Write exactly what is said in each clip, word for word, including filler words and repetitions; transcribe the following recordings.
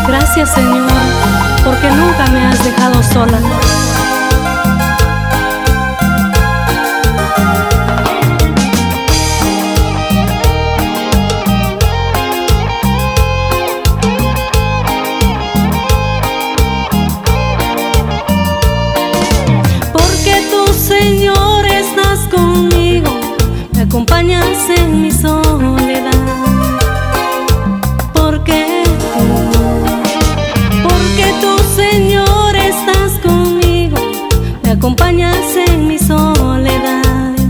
Gracias, Señor, porque nunca me has dejado sola. Porque tú, Señor, estás conmigo, me acompañas en mi soledad. Porque tú, porque tú, Señor, estás conmigo, me acompañas en mi soledad.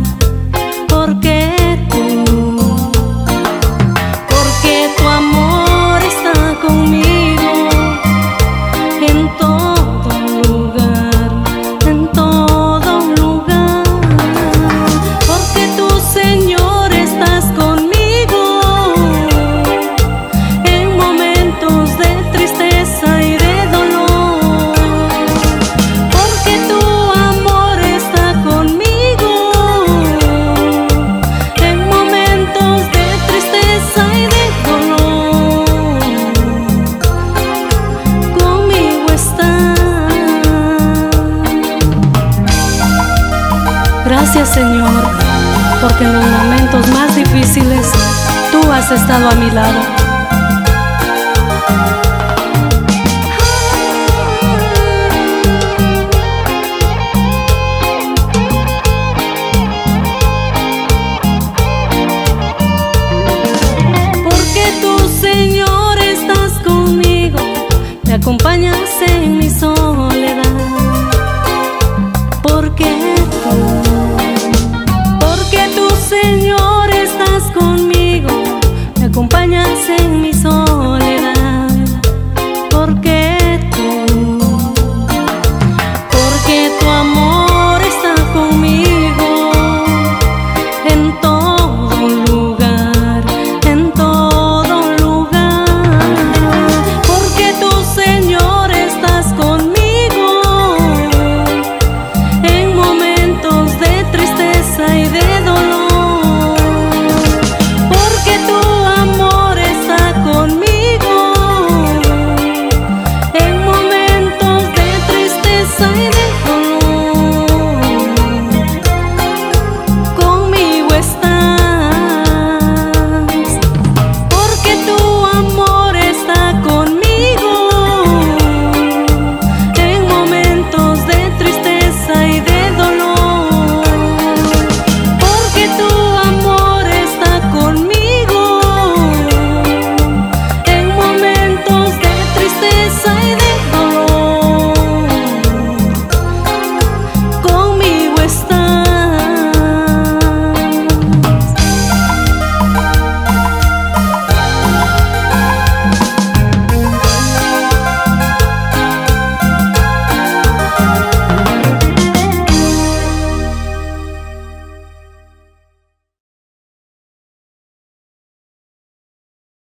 Porque tú, porque tu amor está conmigo en todo lugar, en todo lugar. Porque tú, Señor, estás conmigo en momentos de tristeza y de dolor. Porque tu amor está conmigo en momentos de tristeza y de dolor. Conmigo estás. Gracias, Señor, porque en los momentos más difíciles tú has estado a mi lado. Porque tú, Señor, estás conmigo, me acompañas en mi soledad. Porque tú, porque tú, Señor, estás conmigo, me acompañas en mi